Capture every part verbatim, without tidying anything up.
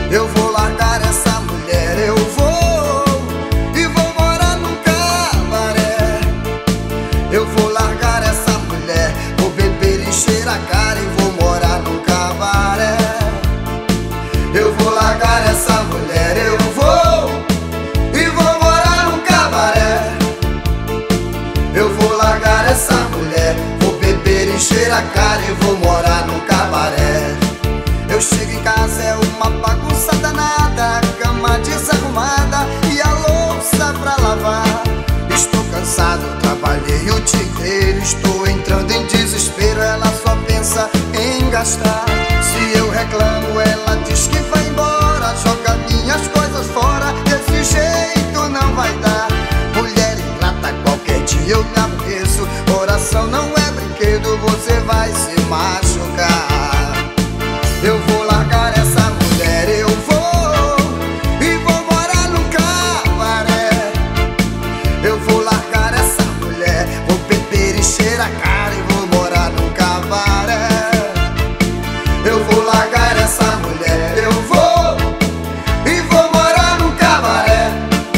Eu vou largar essa mulher, eu vou e vou morar num cabaré. Eu vou largar essa mulher, vou beber, encher a cara e vou morar num cabaré. Eu vou largar essa mulher, eu vou e vou morar num cabaré. Eu vou largar essa mulher, vou beber, encher a cara e vou morar num cabaré. Eu chego em casa, é uma bagunça danada, cama desarrumada e a louça pra lavar. Estou cansado, trabalhei o dia inteiro, estou entrando em desespero, ela só pensa em gastar. Se eu reclamo, ela diz que vai embora, joga minhas coisas fora, desse jeito não vai dar. Mulher ingrata, qualquer dia eu me aborreço, coração não é brinquedo, você vai se machucar. Eu vou largar essa mulher, eu vou e vou morar num cabaré. Eu vou largar essa mulher, vou beber, encher a cara e vou morar num cabaré. Eu vou largar essa mulher, eu vou e vou morar num cabaré.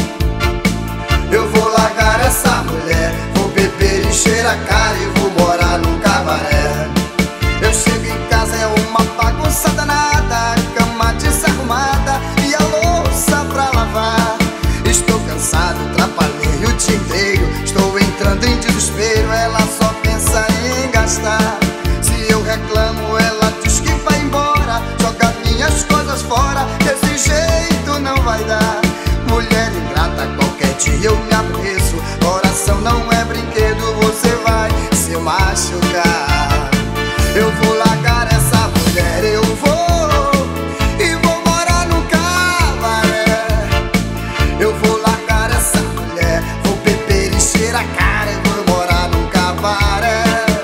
Eu vou largar essa mulher, vou beber, encher a cara e vou morar num cabaré. Eu chego em casa, é uma bagunça danada, cama desarrumada e a louça pra lavar. Estou cansado, trabalhei o dia inteiro, estou entrando em desespero, ela só pensa em gastar. Se eu reclamo, ela diz que vai embora, joga minhas coisas fora, desse jeito não vai dar. Mulher ingrata, qualquer dia eu me aborreço, coração não é brinquedo, você vai se machucar. Eu vou largar essa mulher, eu vou e vou morar num cabaré. Eu vou largar essa mulher, vou beber, encher a cara e vou morar num cabaré.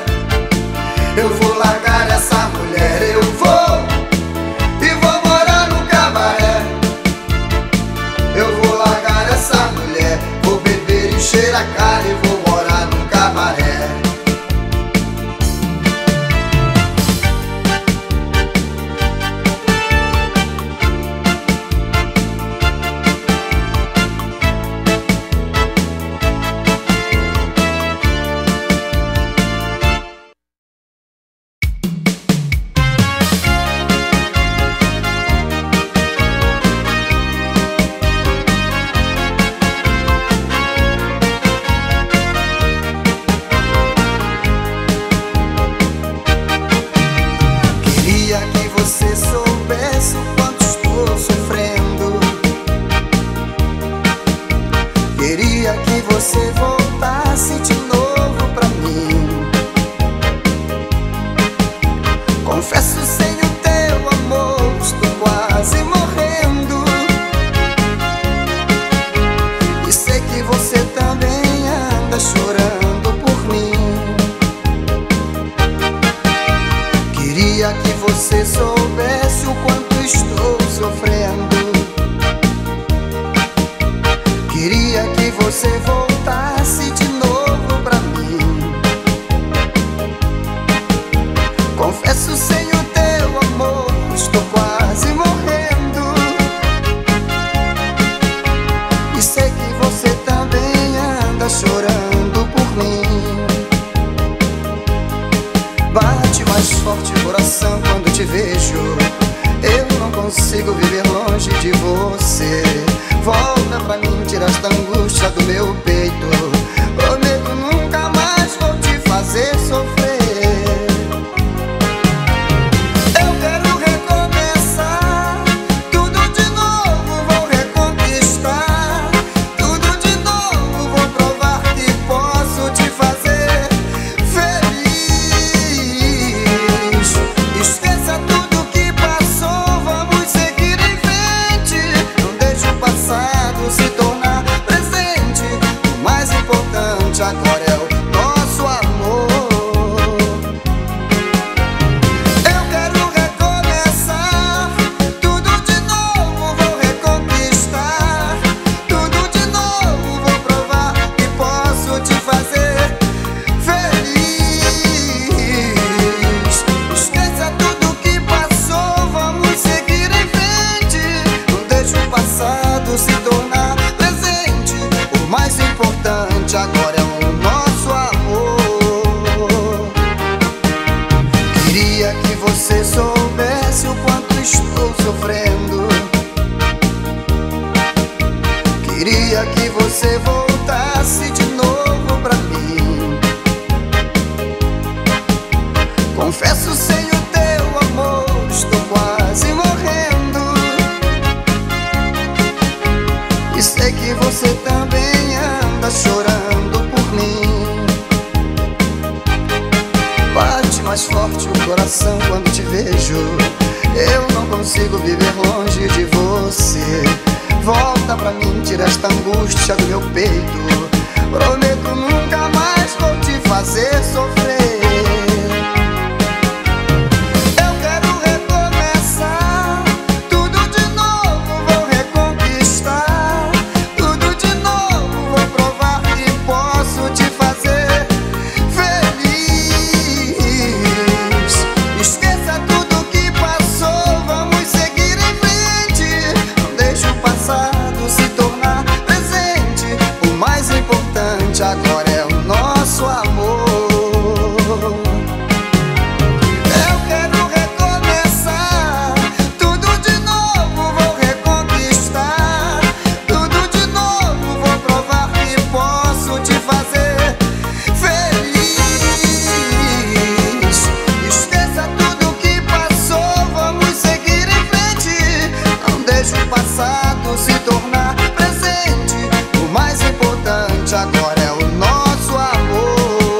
Eu vou largar essa mulher, eu vou e vou morar num cabaré. Eu vou largar essa mulher, vou beber, encher a cara e vou morar num cabaré. Você soubesse o quanto estou sofrendo, queria que você voltasse de novo pra mim. Confesso, sem o teu amor estou quase morrendo, e sei que você também anda chorando por mim. Queria que você soubesse o quanto estou sofrendo, queria que você voltasse de novo pra mim. Confesso, sem o teu amor estou quase morrendo, e sei que você também anda chorando por mim. Bate mais forte o coração quando te vejo, eu não consigo viver longe de você. Volta pra mim, tira esta angústia do meu peito, prometo nunca mais vou te fazer sofrer. Eu quero recomeçar, tudo de novo vou reconquistar, tudo de novo vou provar que posso te fazer feliz. Esqueça tudo que passou, vamos seguir em frente, não deixe o passado se tornar presente. O mais importante do meu peito. Prometo nunca mais vou te fazer sofrer. Eu quero recomeçar, tudo de novo vou reconquistar. Tudo de novo vou provar que posso te fazer feliz. Esqueça tudo que passou, vamos seguir em frente. Não deixe o passado se tornar presente. O mais importante agora é o nosso amor. Eu quero recomeçar, tudo de novo vou reconquistar. Tudo de novo vou provar que posso te fazer feliz. Esqueça tudo que passou, vamos seguir em frente. Não deixe o passado se tornar presente. O mais importante agora é o nosso amor.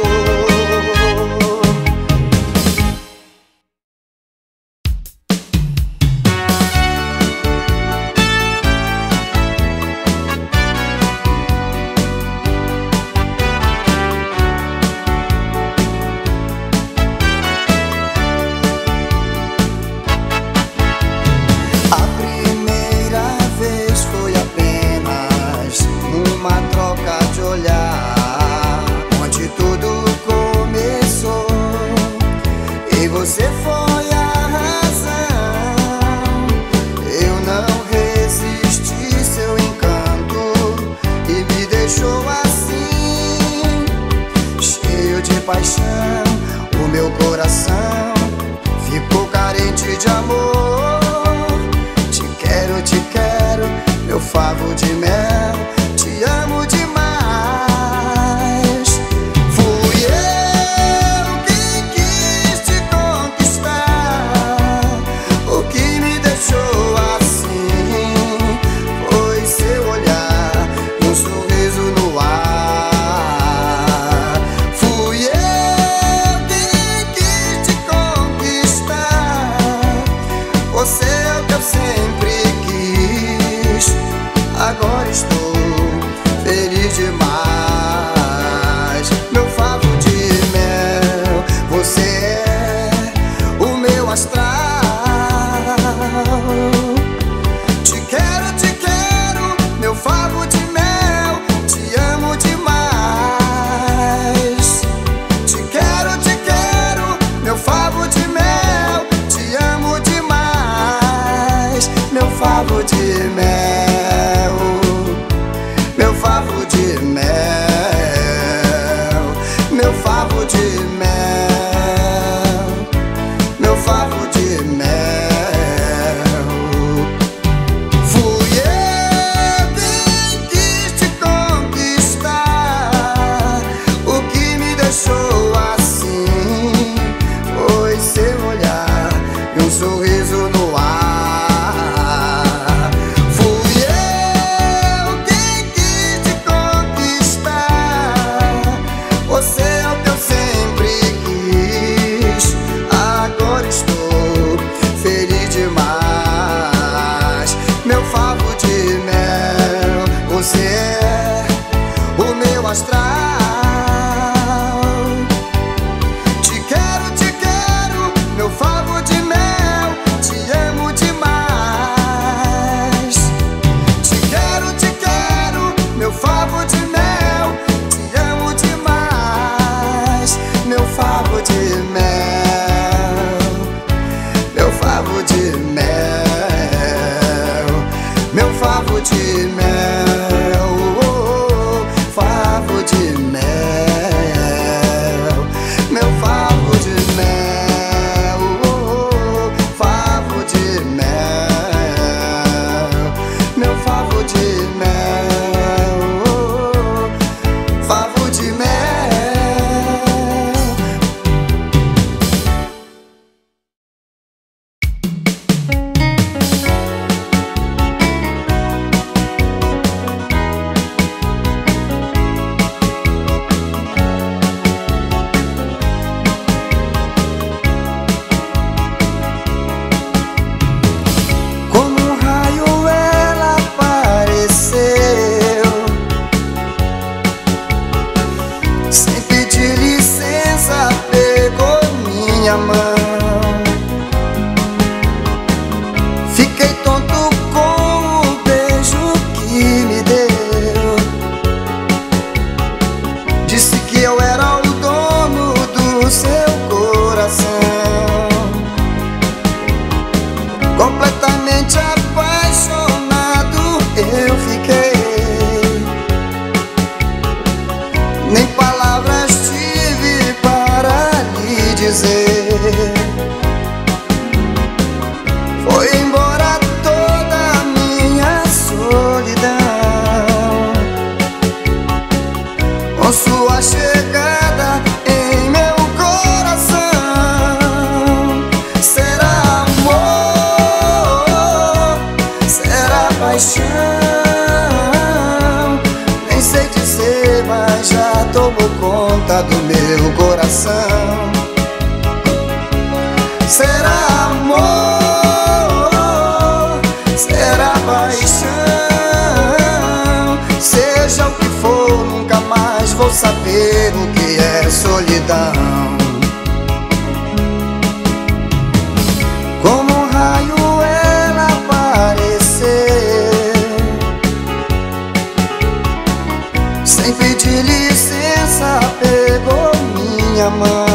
A primeira vez foi apenas uma troca de olhar, onde tudo começou e você foi a razão. Eu não resisti seu encanto e me deixou assim, cheio de paixão. O meu coração ficou carente de amor. Te quero, te quero, meu favo de mel, te amo demais. Fui eu quem quis te conquistar. O que me deixou assim foi seu olhar e um sorriso no ar. Fui eu quem quis te conquistar. Você é o que eu sempre quis. Agora estou feliz demais. Meu favo de mel, você é o meu astral. Te quero, te quero, meu favo de mel, te amo demais. Te quero, te quero, meu favo de mel, te amo demais. Meu favo de mel, meu favo de mel, meu favo de mel, meu favo de mel. Fui eu quem quis te conquistar. O que me deixou assim foi seu olhar e um sorriso no ar. Fui paixão. Nem sei dizer, mas já tomou conta do meu coração. Será amor, será paixão, seja o que for, nunca mais vou saber o que é solidão. Como um raio ela apareceu, sem pedir licença pegou minha mão.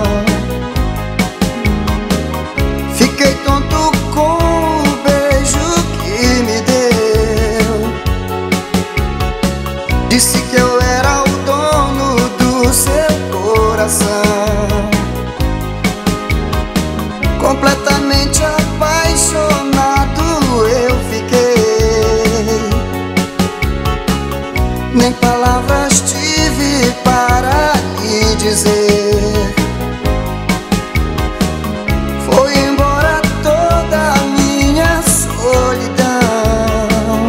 Fiquei tonto com o beijo que me deu. Disse que eu era o dono do seu coração. Completamente apaixonado eu fiquei. Nem palavras tive para lhe dizer. Foi embora toda a minha solidão.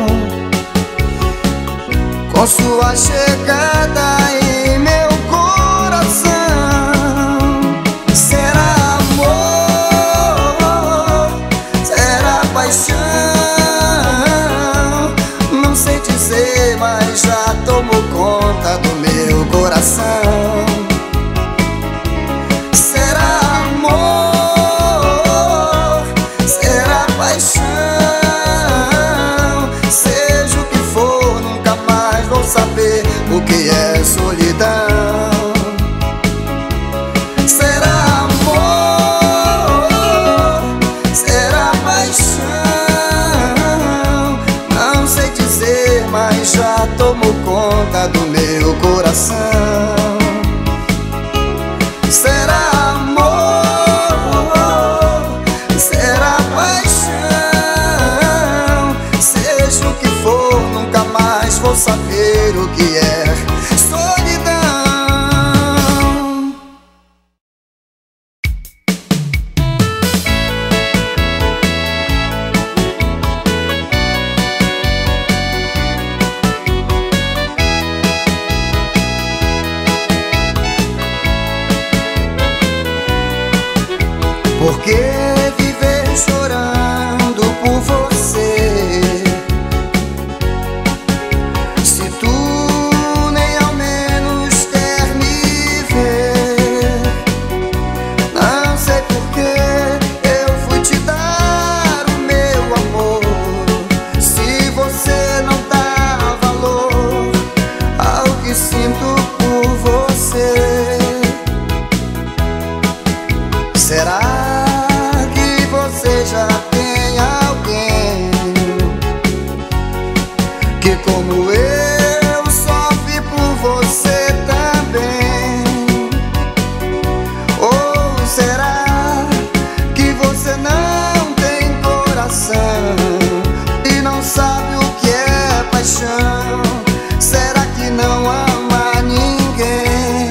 Com sua chegada em meu coração. Será amor, será paixão, não sei dizer, mas já tomou conta do meu coração. Será amor, será paixão, seja o que for, nunca mais vou saber o que é solidão. Será amor, será paixão, não sei dizer, mas já tomou conta do meu coração. Será amor, será paixão, seja o que for, nunca mais vou saber o que é solidão. Por que viver chorando por você, se tu nem ao menos quer me ver? Não sei por que eu fui te dar o meu amor, se você não dá valor ao que sinto por você. Será que você já tem alguém que, como eu, sofre por você também? Ou será que você não tem coração e não sabe o que é paixão? Será que não ama ninguém?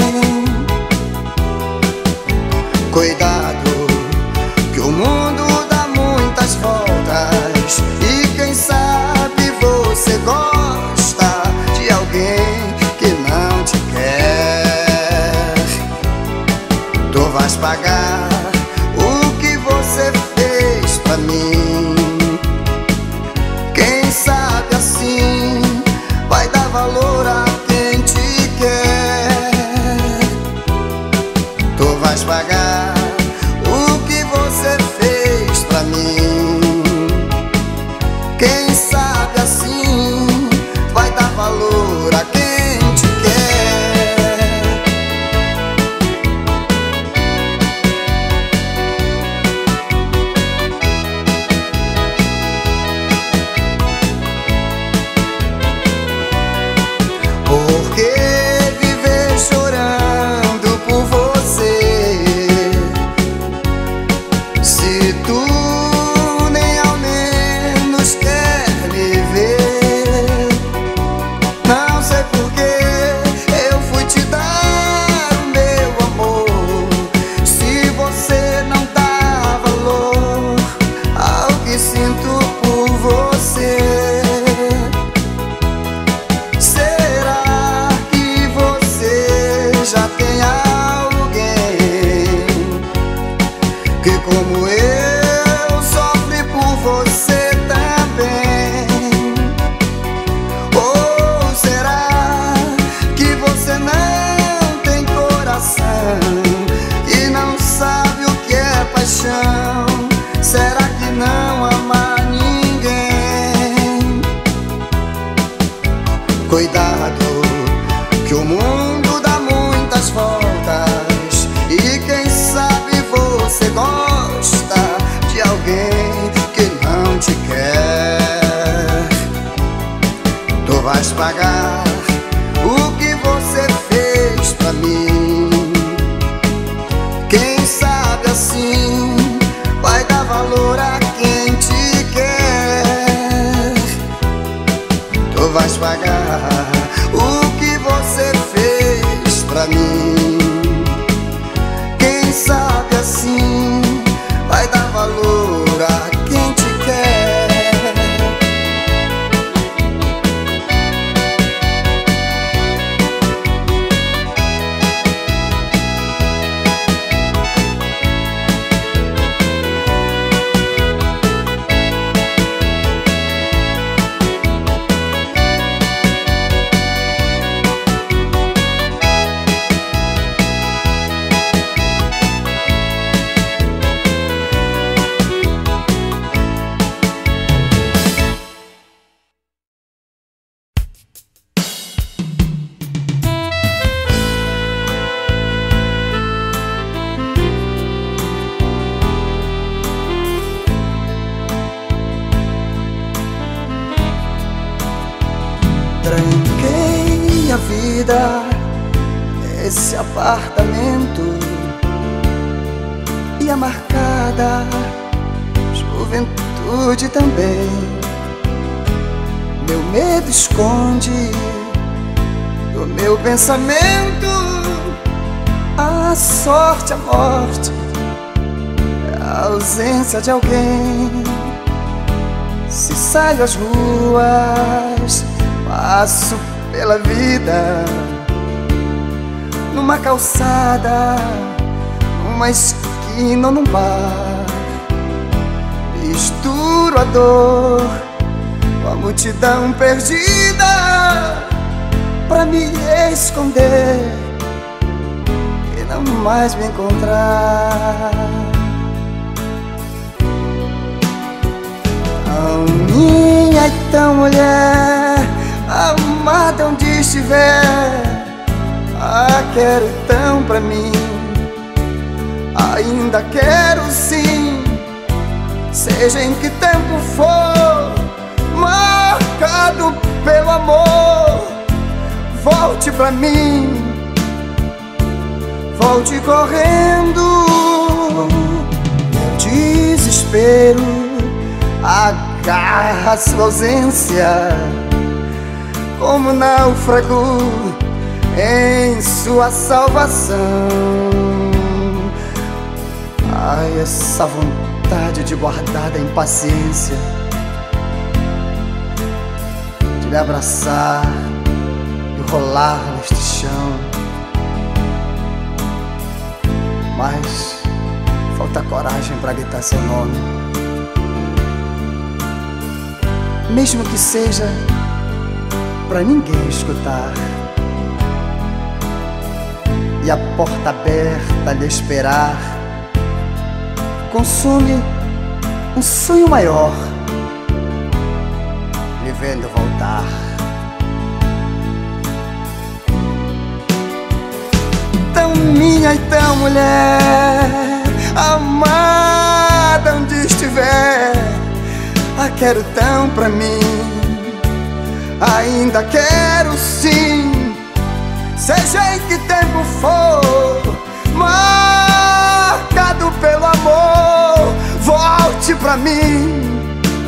Cuidado, que o mundo dá muitas voltas e quem sabe você gosta de alguém que não te quer. Tu vais pagar o que você fez pra mim. Quem sabe assim vai dar valor a quem te quer. Tu vais pagar o que você fez pra mim. Quem sabe assim vai dar valor a quem te quer. Cuidado, que o mundo dá muitas voltas, e quem sabe você gosta de alguém que não te quer. Tu vais pagar o que você fez pra mim. Quem sabe assim vai dar valor a quem te quer. Tu vais pagar o que você fez pra mim. Quem sabe assim vai dar valor a quem te quer. Tranquei a vida nesse apartamento, e a marcada juventude também. Meu medo esconde do meu pensamento a sorte, a morte, a ausência de alguém. Se saio às ruas, passo pela vida, numa calçada, numa esquina ou num bar. Misturo a dor com a multidão perdida, pra me esconder e não mais me encontrar. Oh, minha então mulher amada, onde estiver, ah, quero tão pra mim. Ainda quero sim, seja em que tempo for, marcado pelo amor. Volte pra mim, volte correndo. Meu desespero agarra sua ausência, como náufrago em sua salvação. Ai, essa vontade de guardada impaciência, de lhe abraçar e rolar neste chão. Mas falta coragem pra gritar seu nome, mesmo que seja pra ninguém escutar, e a porta aberta a lhe esperar consome um sonho maior, lhe vendo voltar. Tão minha e tão mulher amada, onde estiver, ah, quero tão pra mim. Ainda quero sim, seja em que tempo for, marcado pelo amor. Volte pra mim,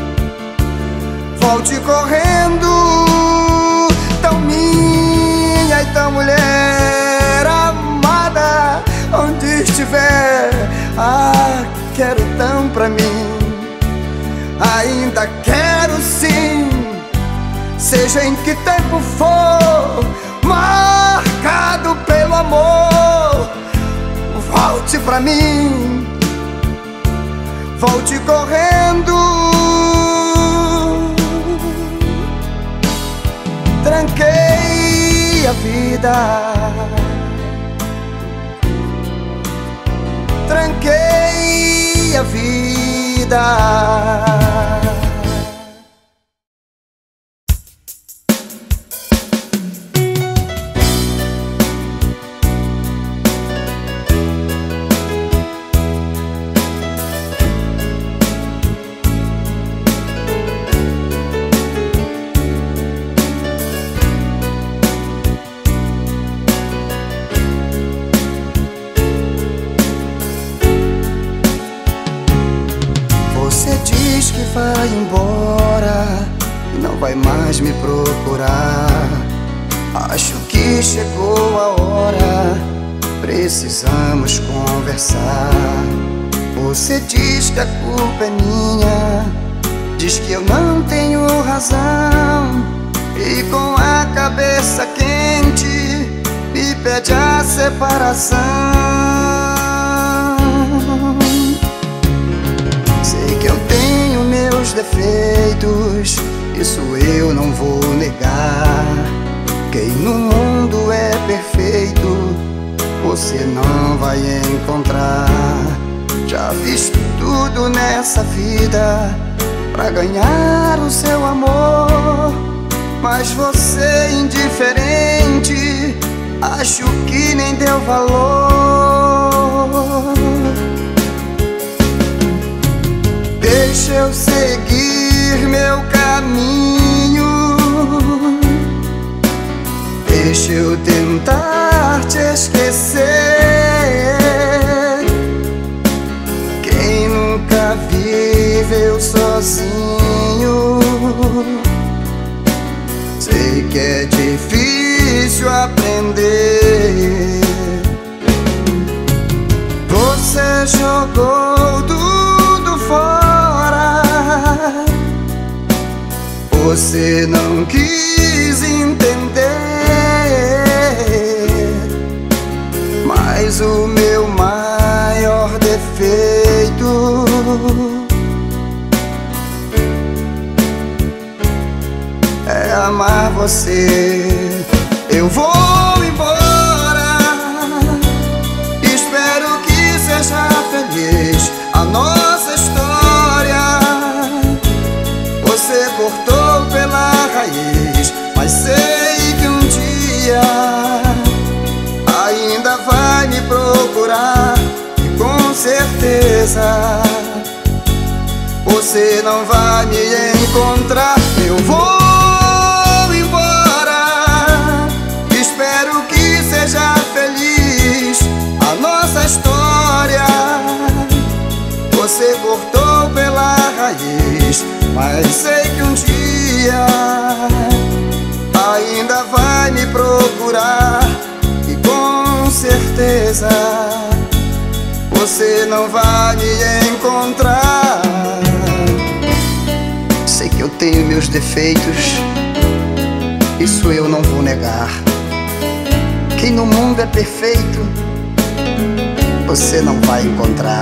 volte correndo. Tão minha e tão mulher amada, onde estiver, ah, quero tão pra mim. Ainda quero sim, seja em que tempo for, marcado pelo amor. Volte pra mim, volte correndo. Tranquei a vida, tranquei a vida. vai mais me procurar. Acho que chegou a hora, precisamos conversar. Você diz que a culpa é minha, diz que eu não tenho razão, e com a cabeça quente me pede a separação. Sei que eu tenho meus defeitos, isso eu não vou negar. Quem no mundo é perfeito, você não vai encontrar. Já fiz tudo nessa vida pra ganhar o seu amor, mas você é indiferente, acho que nem deu valor. Deixa eu seguir meu caminho, deixa eu tentar te esquecer. Quem nunca viveu sozinho, sei que é difícil aprender. Você jogou tudo fora, você não quis entender. Mas o meu maior defeito é amar você. Eu vou embora, espero que seja feliz a nossa história. Você cortou pela raiz, mas sei que um dia ainda vai me procurar, e com certeza você não vai me encontrar. Eu vou embora, espero que seja feliz a nossa história. Você cortou pela raiz, mas sei que um dia ainda vai me procurar, e com certeza você não vai me encontrar. Sei que eu tenho meus defeitos, isso eu não vou negar. Quem no mundo é perfeito, você não vai encontrar.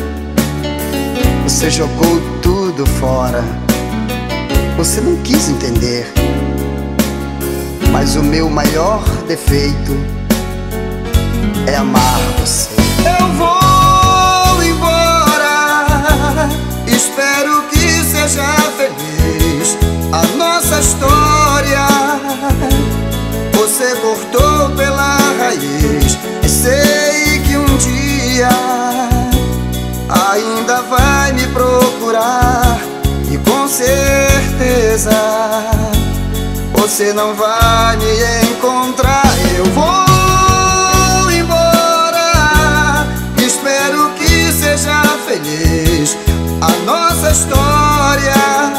Você jogou tudo fora, você não quis entender. Mas o meu maior defeito é amar você. Eu vou embora, espero que seja feliz a nossa história. Você cortou pela raiz, e sei que um dia ainda vai me procurar, e com certeza você não vai me encontrar. Eu vou embora, espero que seja feliz a nossa história.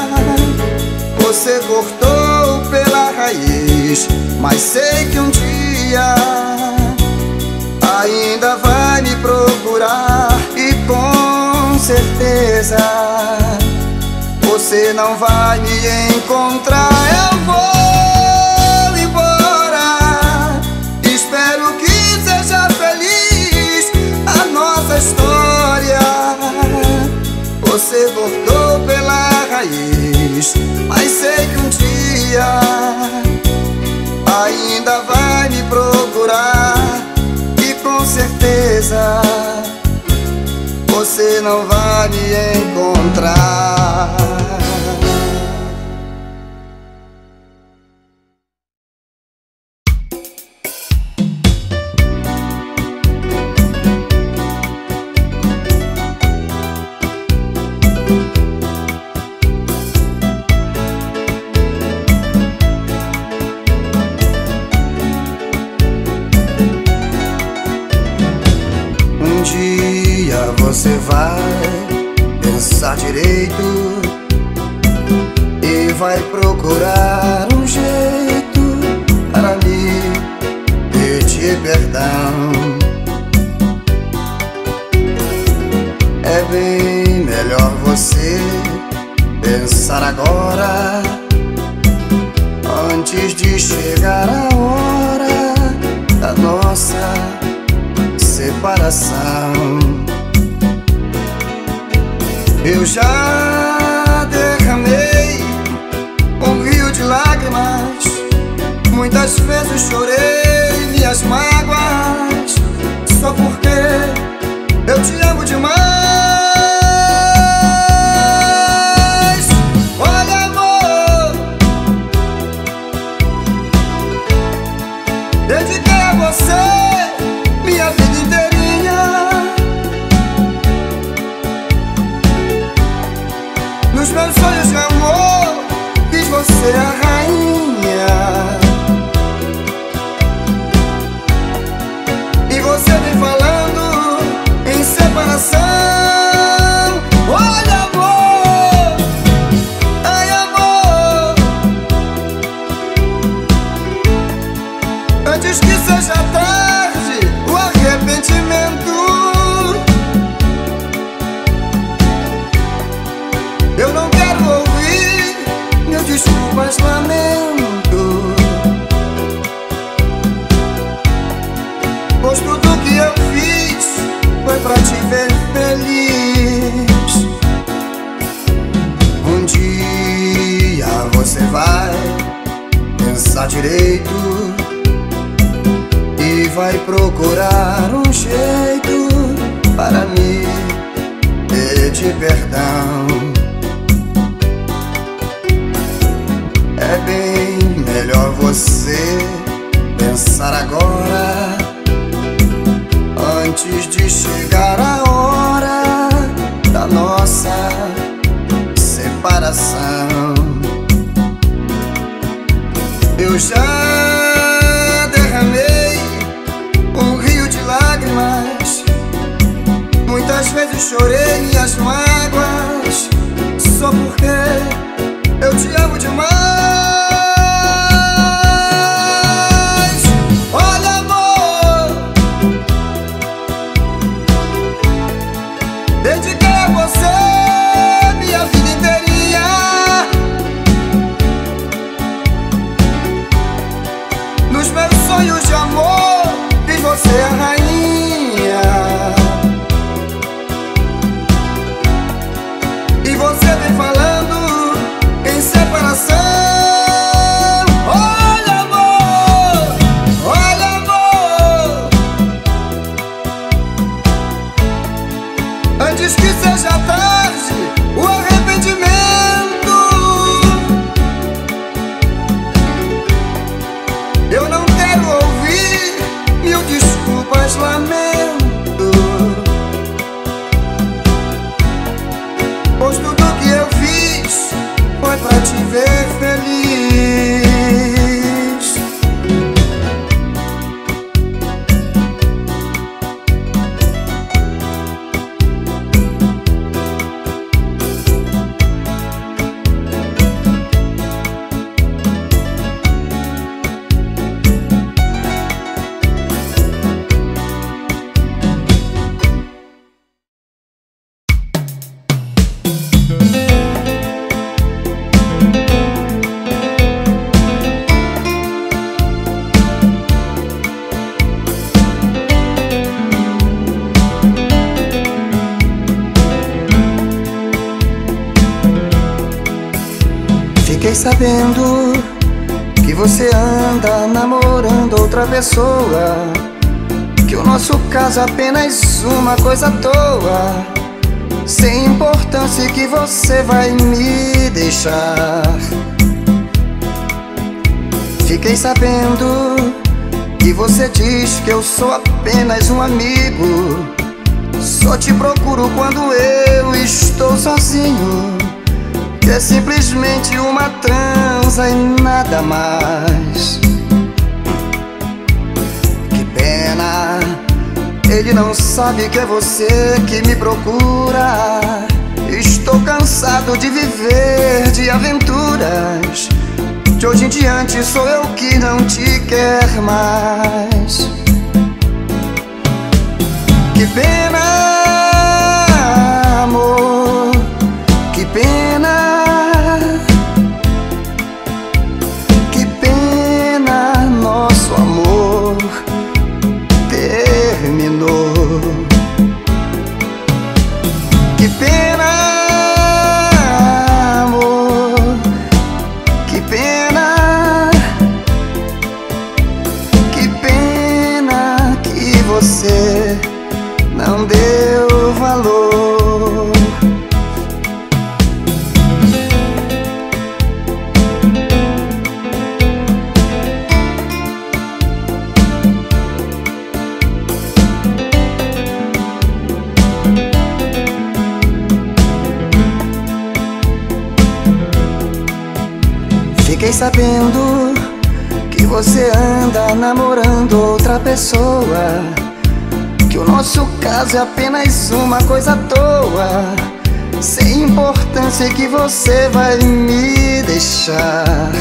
Você cortou pela raiz, mas sei que um dia ainda vai me procurar, e com certeza você não vai me encontrar. Eu vou embora, espero que seja feliz a nossa história. Você cortou pela raiz, mas sei que um dia ainda vai me procurar, e com certeza você não vai me encontrar. Um dia você vai pensar direito e vai procurar um jeito para me pedir perdão. É bem melhor você pensar agora, antes de chegar a hora da nossa separação. Eu já derramei um rio de lágrimas, muitas vezes chorei minhas mágoas, só porque eu te amo demais. Olha, amor, dediquei a você minha vida inteirinha. Nos meus sonhos de amor fiz você a rainha. E você vem falando em separação. Olha, amor, ai, amor, antes que seja tarde o arrependimento. Eu não quero ouvir mil desculpas, lamento, pois tudo que eu fiz foi pra te ver feliz. Um dia você vai pensar direito e vai procurar um jeito para me pedir perdão. É bem melhor você pensar agora, antes de chegar a hora da nossa separação. Eu já derramei um rio de lágrimas, muitas vezes chorei minhas mágoas, só porque eu te amo demais. Olha, amor, dediquei a você minha vida inteirinha. Nos meus sonhos de amor fiz você a rainha. E você vem falando em separação. Olha, amor, olha, amor, antes que seja tarde o arrependimento. Eu não quero ouvir mil desculpas, lamento, pois tudo que eu fiz foi pra te ver feliz. Fiquei sabendo que você anda namorando outra pessoa, que o nosso caso é apenas uma coisa à toa, sem importância, e que você vai me deixar. Fiquei sabendo que você diz que eu sou apenas um amigo, só te procuro quando eu estou sozinho, que é simplesmente uma transa e nada mais. Que pena, ele não sabe que é você que me procura Estou cansado de viver de aventuras. De hoje em diante sou eu que não te quer mais. Que pena, amor, que pena, que pena, nosso amor terminou. Que pena, amor, que pena, que pena que você não deu valor. Fiquei sabendo que você anda namorando outra pessoa, que o nosso caso é apenas uma coisa à toa, sem importância, e que você vai me deixar.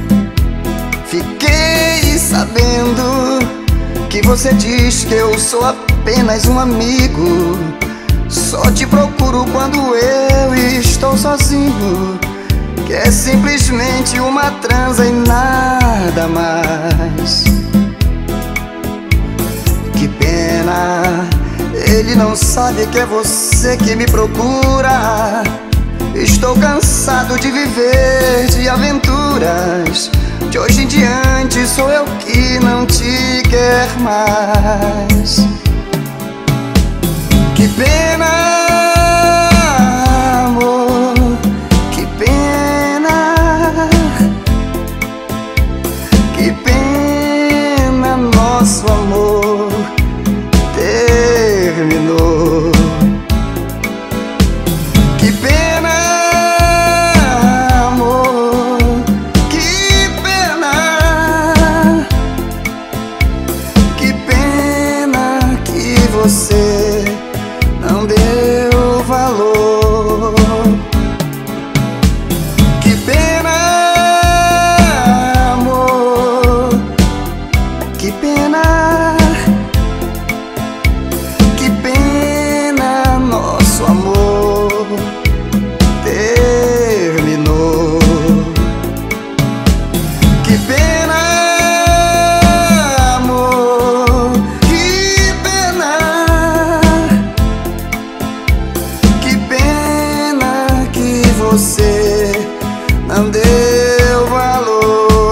Fiquei sabendo que você diz que eu sou apenas um amigo, só te procuro quando eu estou sozinho, que é simplesmente uma transa e nada mais. Que pena, ele não sabe que é você que me procura. Estou cansado de viver de aventuras. De hoje em diante sou eu que não te quer mais. Que pena, amor, que pena, que pena, nosso amor terminou. Que pena, amor, que pena, que pena que você não deu valor. Que pena, amor, que pena, que pena, nosso amor terminou. Que pena, amor, que pena, que pena que você não deu valor.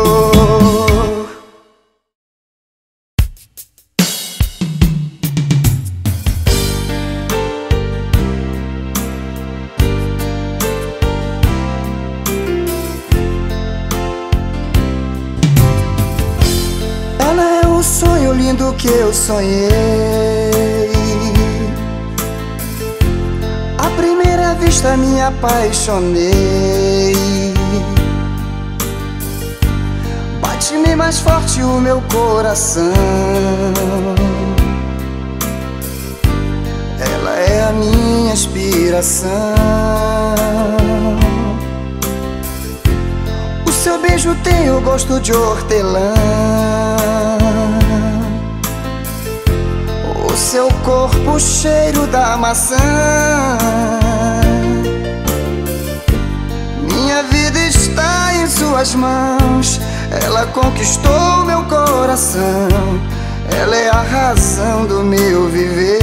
Ela é o sonho lindo que eu sonhei. À primeira vista me apaixonei. Bate-me mais forte o meu coração. Ela é a minha inspiração. O seu beijo tem o gosto de hortelã. O seu corpo o cheiro da maçã. Minha vida está em suas mãos. Ela conquistou meu coração. Ela é a razão do meu viver.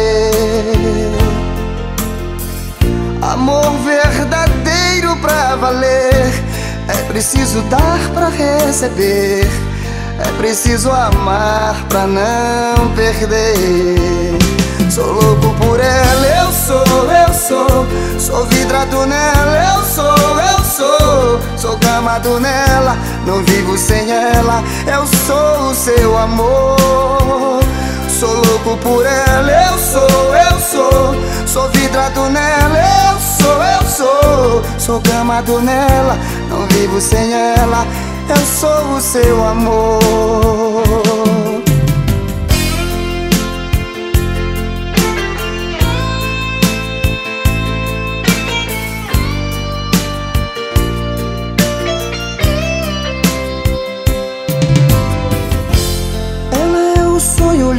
Amor verdadeiro pra valer. É preciso dar pra receber. É preciso amar pra não perder. Sou louco por ela, eu sou, eu sou. Sou vidrado nela, eu sou, eu sou. Sou gamado nela, não vivo sem ela. Eu sou o seu amor. Sou louco por ela, eu sou, eu sou. Sou vidrado nela, eu sou, eu sou. Sou gamado nela, não vivo sem ela. Eu sou o seu amor.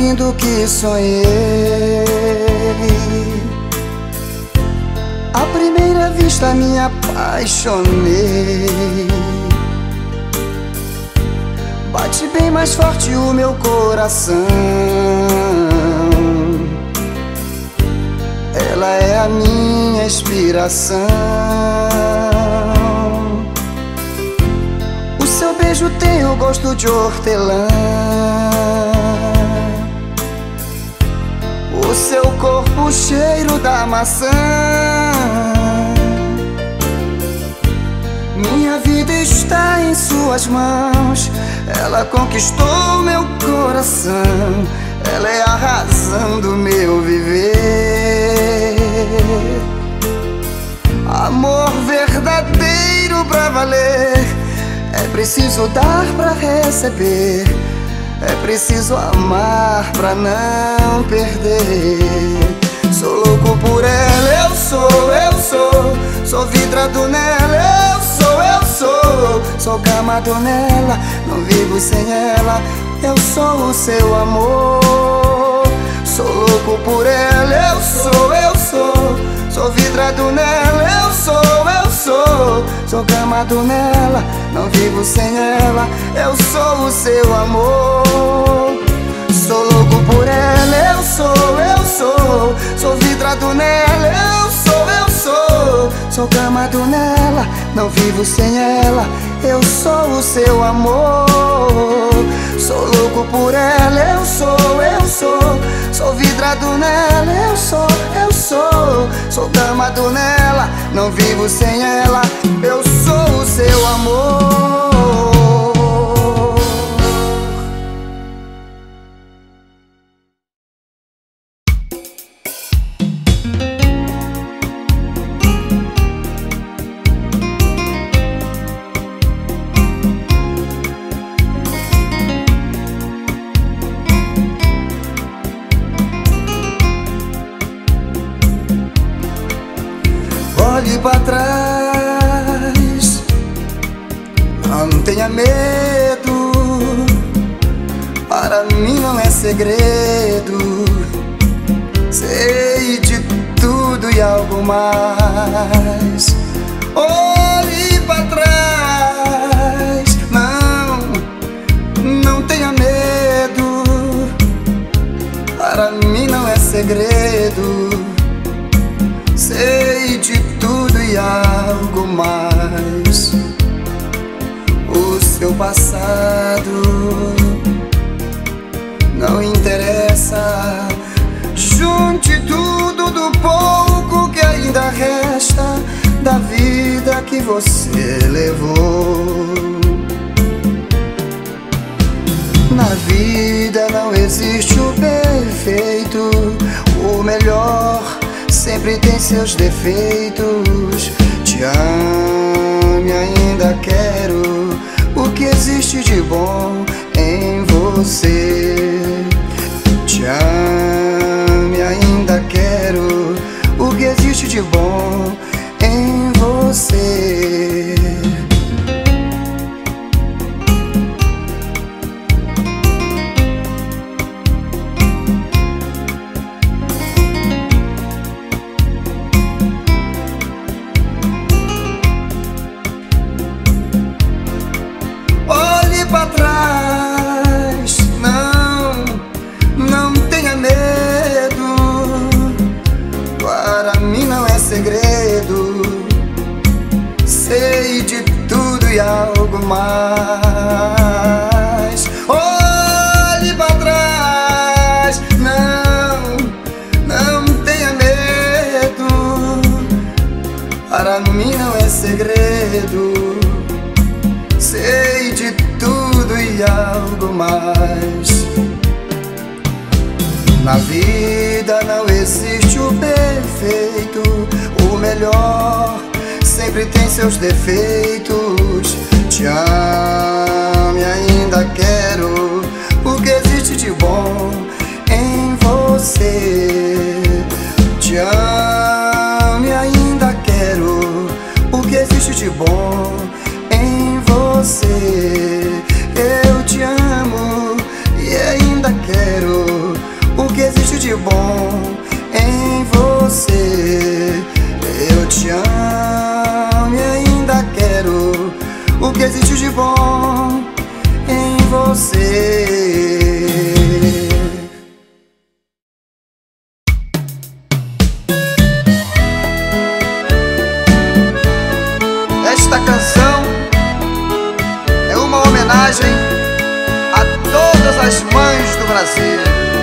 lindo que sonhei. À primeira vista me apaixonei. Bate bem mais forte o meu coração. Ela é a minha inspiração. O seu beijo tem o gosto de hortelã. O seu corpo o cheiro da maçã. Minha vida está em suas mãos. Ela conquistou meu coração. Ela é a razão do meu viver. Amor verdadeiro pra valer. É preciso dar pra receber. É preciso amar pra não perder. Sou louco por ela, eu sou, eu sou. Sou vidrado nela, eu sou, eu sou. Sou gamado nela, não vivo sem ela. Eu sou o seu amor. Sou louco por ela, eu sou, eu sou. Sou vidrado nela, eu sou, eu sou. Sou gamado nela, não vivo sem ela. Eu sou o seu amor. Sou louco por ela, eu sou, eu sou. Sou vidrado nela, eu sou, eu sou. Sou gamado nela, não vivo sem ela. Eu sou o seu amor. Sou louco por ela, eu sou, eu sou. Sou vidrado nela, eu sou, eu sou. Sou gamado nela, não vivo sem ela. Eu sou o seu amor. Olhe pra trás, não tenha medo. Para mim não é segredo. Sei de tudo e algo mais. Olhe pra trás, não, não tenha medo. Para mim não é segredo. Sei de tudo e algo mais. O seu passado não interessa. Junte tudo do pouco que ainda resta da vida que você levou. Na vida não existe o perfeito. O melhor sempre tem seus defeitos. Te amo e ainda quero o que existe de bom em você. Te amo e ainda quero o que existe de bom em você. Pra trás, não, não tenha medo. Para mim não é segredo. Sei de tudo e algo mais. Olhe pra trás, não, não tenha medo. Para mim não é segredo. Sei de tudo e algo mais. Na vida não existe o perfeito. O melhor sempre tem seus defeitos. Te amo e ainda quero o que existe de bom em você. Te amo e ainda quero o que existe de bom em você. Eu te amo e ainda quero existe de bom em você. Esta canção é uma homenagem a todas as mães do Brasil.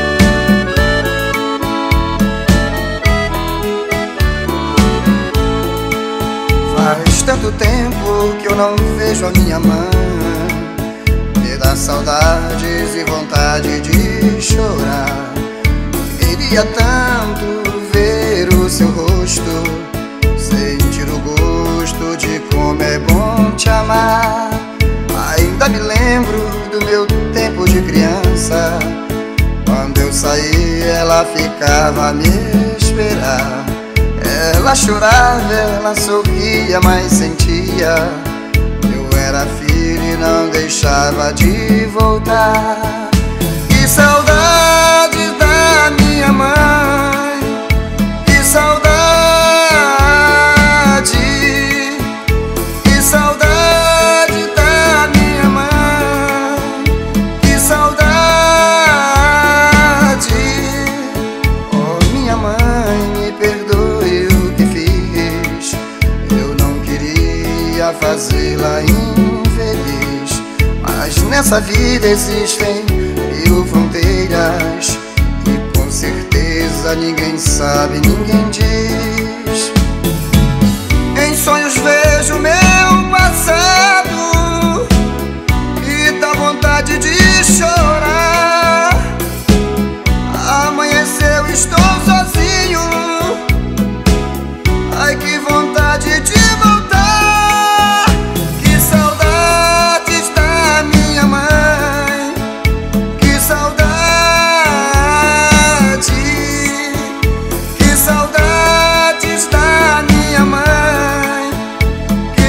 Faz tanto tempo que eu não vejo a minha mãe, me dá saudades e vontade de chorar. Queria tanto ver o seu rosto, sentir o gosto de como é bom te amar. Ainda me lembro do meu tempo de criança, quando eu saí ela ficava a me esperar. Ela chorava, ela sorria, mas sentia eu era filho e não deixava de voltar. Que saudade da minha mãe, que saudade, que saudade da minha mãe, que saudade. Oh, minha mãe, me perdoe o que fiz, eu não queria fazê-la infeliz, mas nessa vida existem mil fronteiras e com certeza ninguém sabe, ninguém diz. Em sonhos vejo meu passado e dá vontade de chorar. Amanheceu, estou sozinho, ai que vontade de voltar. Que saudades da minha mãe, que saudade, que saudades da minha mãe, que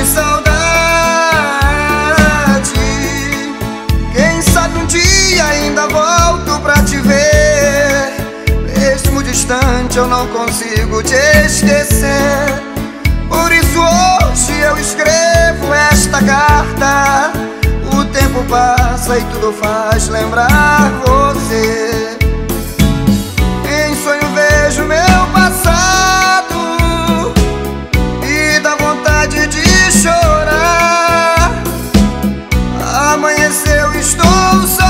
saudade. Quem sabe um dia ainda volto pra te ver, mesmo distante eu não consigo te esquecer. Por isso hoje eu escrevo esta carta, o tempo passa e tudo faz lembrar você. Em sonho vejo meu passado e dá vontade de chorar. Amanheceu, estou só